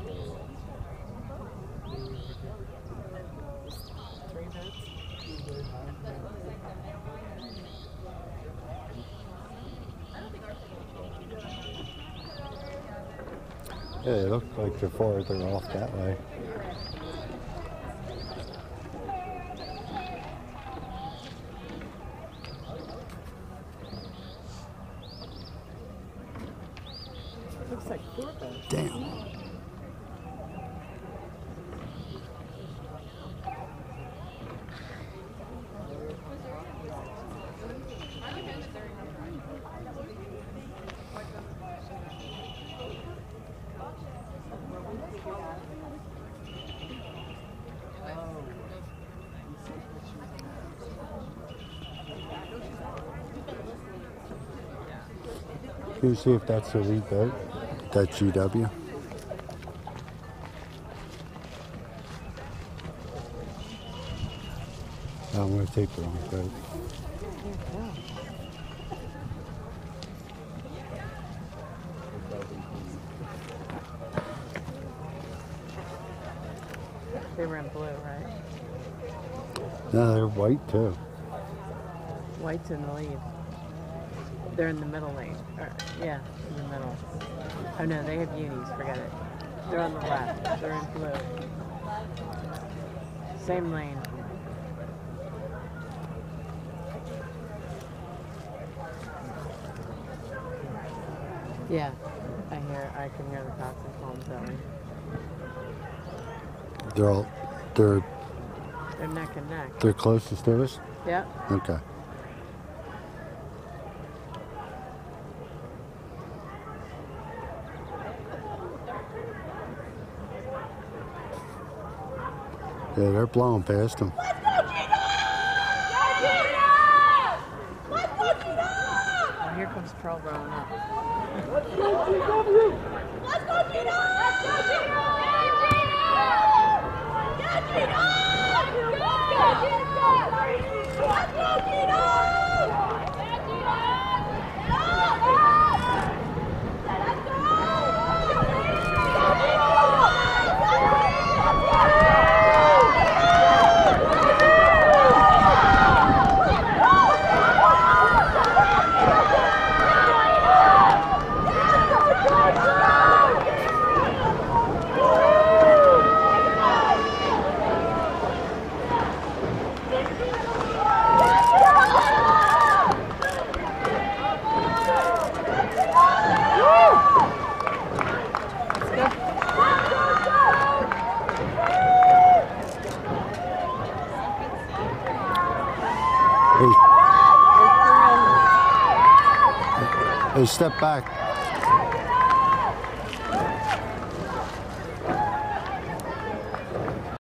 Yeah, it looks like they're farther off that way. Looks like 4 boats. Damn. Can you see if that's the lead boat? That GW? I'm going to take the wrong boat. They were in blue, right? No, they're white too. White's in the lead. They're in the middle lane. Yeah, in the middle. Oh no, they have unis, forget it. They're on the left. They're in blue. Same lane. Yeah, I can hear the coxswain calling Zoe. They're neck and neck. They're closest to us? Yeah. Okay. Yeah, they're blowing past them. Let's go, Gino! Let's go, Gino! Oh, here comes Pearl growing up. Let's go, GW! Let's go, Gino! Let's go, Gino! Yeah, Gino! Let's go, Gino! Let's go, Gino! Hey, step back.